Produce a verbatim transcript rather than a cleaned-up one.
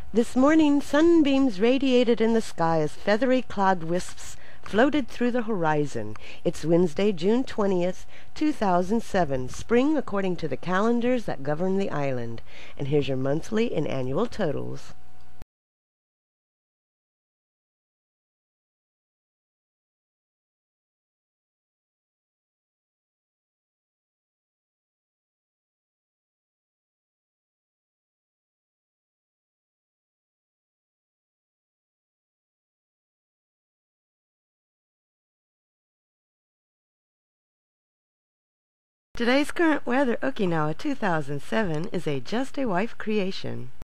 This morning sunbeams radiated in the sky as feathery cloud wisps floated through the horizon. It's Wednesday, June twentieth, two thousand seven, spring according to the calendars that govern the island. And here's your monthly and annual totals. Today's current weather, Okinawa two thousand seven, is a Just a Wife creation.